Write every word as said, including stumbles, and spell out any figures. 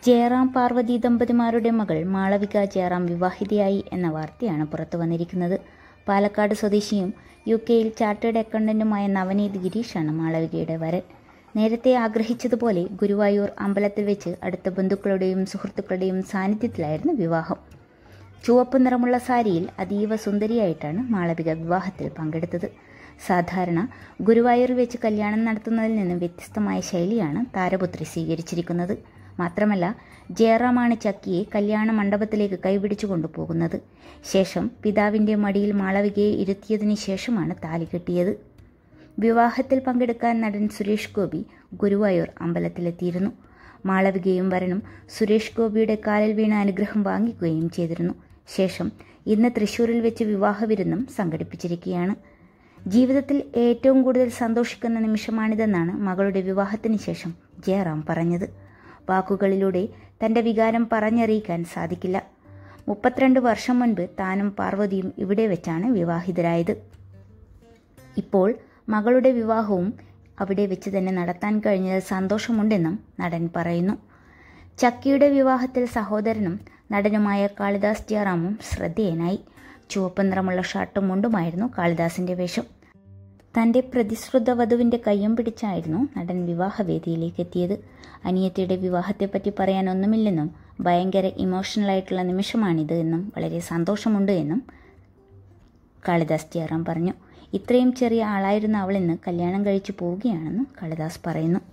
ജയറാം പാർവതി ദമ്പതിമാരുടെ മകൾ മാളവിക ജയറാം വിവാഹിതയായി എന്ന വാർത്തയാണ് പുറത്തു വന്നിരിക്കുന്നത്. പാലക്കാട് സ്വദേശിയും യു കെയിൽ ചാർട്ടേഡ് അക്കൗണ്ടന്റുമായ നവനീത് ഗിരീഷാണ് മാളവികയുടെ വരൻ. നേരത്തെ ആഗ്രഹിച്ചതുപോലെ ഗുരുവായൂർ അമ്പലത്തിൽ വെച്ച് അടുത്ത ബന്ധുക്കളുടെയും സുഹൃത്തുക്കളുടെയും സാന്നിധ്യത്തിലായിരുന്നു വിവാഹം. ചുവപ്പ് നിറമുള്ള സാരിയിൽ അതീവ സുന്ദരിയായിട്ടാണ് മാളവിക വിവാഹത്തിൽ പങ്കെടുത്തത്. സാധാരണ ഗുരുവായൂർ വെച്ച് കല്യാണം നടത്തുന്നതിൽ നിന്നും വ്യത്യസ്തമായ ശൈലിയാണ് താരപുത്രി സ്വീകരിച്ചിരിക്കുന്നത്. മാത്രമല്ല, ജയറാമാണ് ചക്കിയെ കല്യാണ മണ്ഡപത്തിലേക്ക് കൈപിടിച്ചു കൊണ്ടുപോകുന്നത്. ശേഷം പിതാവിൻ്റെ മടിയിൽ മാളവികയെ ഇരുത്തിയതിനു ശേഷമാണ് താലി കെട്ടിയത്. വിവാഹത്തിൽ പങ്കെടുക്കാൻ നടൻ സുരേഷ് ഗോപി ഗുരുവായൂർ അമ്പലത്തിലെത്തിയിരുന്നു. മാളവികയും വരനും സുരേഷ് ഗോപിയുടെ കാലിൽ വീണ അനുഗ്രഹം വാങ്ങിക്കുകയും ചെയ്തിരുന്നു. ശേഷം ഇന്ന് തൃശ്ശൂരിൽ വെച്ച് വിവാഹ വിരുന്നും സംഘടിപ്പിച്ചിരിക്കുകയാണ്. ജീവിതത്തിൽ ഏറ്റവും കൂടുതൽ സന്തോഷിക്കുന്ന നിമിഷമാണിതെന്നാണ് മകളുടെ വിവാഹത്തിന് ശേഷം ജയറാം പറഞ്ഞത്. വാക്കുകളിലൂടെ തൻ്റെ വികാരം പറഞ്ഞറിയിക്കാൻ സാധിക്കില്ല. മുപ്പത്തിരണ്ട് വർഷം മുൻപ് താനും പാർവതിയും ഇവിടെ വെച്ചാണ് വിവാഹിതരായത്. ഇപ്പോൾ മകളുടെ വിവാഹവും അവിടെ വെച്ച് തന്നെ നടത്താൻ കഴിഞ്ഞതിൽ സന്തോഷമുണ്ടെന്നും നടൻ പറയുന്നു. ചക്കിയുടെ വിവാഹത്തിൽ സഹോദരനും നടനുമായ കാളിദാസ് ജയറാമും ശ്രദ്ധേയനായി. ചുവപ്പ് നിറമുള്ള ഷർട്ടും മുണ്ടുമായിരുന്നു കാളിദാസിൻ്റെ വേഷം. തൻ്റെ പ്രതിശ്രുത വധുവിൻ്റെ കയ്യും പിടിച്ചായിരുന്നു നടൻ വിവാഹവേദിയിലേക്ക് എത്തിയത്. അനിയത്തിയുടെ വിവാഹത്തെപ്പറ്റി പറയാനൊന്നുമില്ലെന്നും ഭയങ്കര ഇമോഷണലായിട്ടുള്ള നിമിഷമാണിത് എന്നും വളരെ സന്തോഷമുണ്ട് എന്നും കാളിദാസ് ജയറാം പറഞ്ഞു. ഇത്രയും ചെറിയ ആളായിരുന്ന അവളിന്ന് കല്യാണം കഴിച്ചു പോവുകയാണെന്നും കാളിദാസ് പറയുന്നു.